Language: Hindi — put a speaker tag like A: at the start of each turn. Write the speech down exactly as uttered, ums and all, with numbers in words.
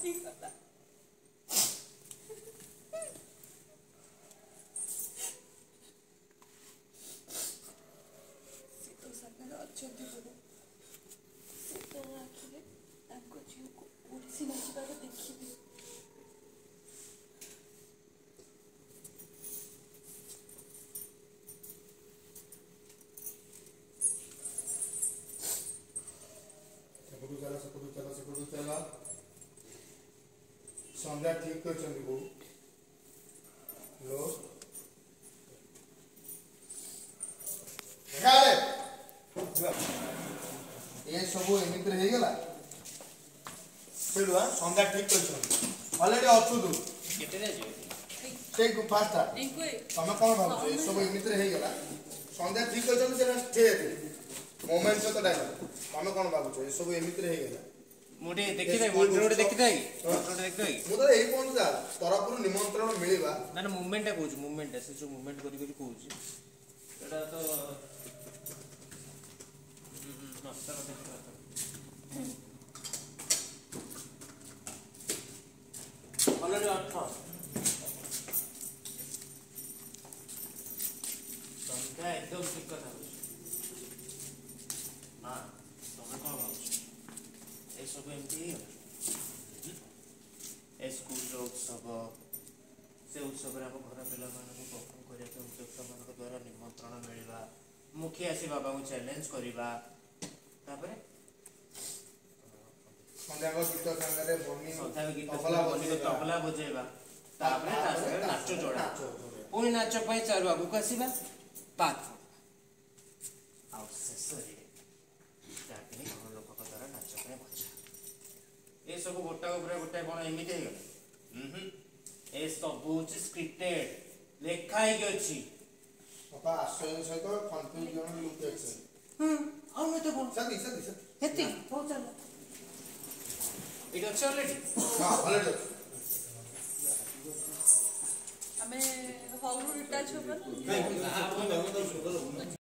A: ହେଇଗଲା। ସେ ତୋ ସାଙ୍ଗରେ ଅଛନ୍ତି ବୋଧେ। ସେ ତୋ ଆଖିରେ ତାଙ୍କ ଝିଅକୁ ଓଡ଼ିଶୀ ନାଚିବାର ଦେଖିବି।
B: सेपटू चला सेपटू चला सेपटू चला संध्या ठीक कर बो लो ये सब एमती हो गला बुझलु संध्या ठीक कर अलरेडी अच्छु तू केते फास्ट तुम कौन भाव ये सब एमती हो गला संध्या ठीक कर मोमेंट तो डायलॉग तुम कौन भाव ये सब एमती हो गला
C: मुटे देखि दे मोटे देखि दे मोटे देखि दे
B: मु तो एई कोन जा तरफरु निमंत्रण मिलिबा
C: ना ना मूवमेंट कहू मूवमेंट से जो मूवमेंट करी करी कहू एटा तो मस्त ऑलरेडी अठारह संख्या एकदम ठीक कथा हां तुम कौन भाव ए सब एमती ए स्कूल उत्सव से उत्सव आम घर पिला परफर्म करने उद्योक्त मान द्वारा निमंत्रण मिलवा मुखिया आसी बाबा को चैलेंज करवा तबला बजेवा नाच जोड़ा पुणी नाच चारु आगु को आसवा पात शेष घर लोक द्वारा नाच बचा ये सब गोटा गोटा कौन एमती हो ए सब हूँ स्क्रिप्टेड लेखा अच्छी
B: सहित कन्फ्यूजन
C: और मैं तो कौन
B: सती सती सती
C: हेती हो चलो इट अच्छे ऑलरेडी
B: हां ऑलरेडी
A: हमें हॉल रू डिटैच होगा ना।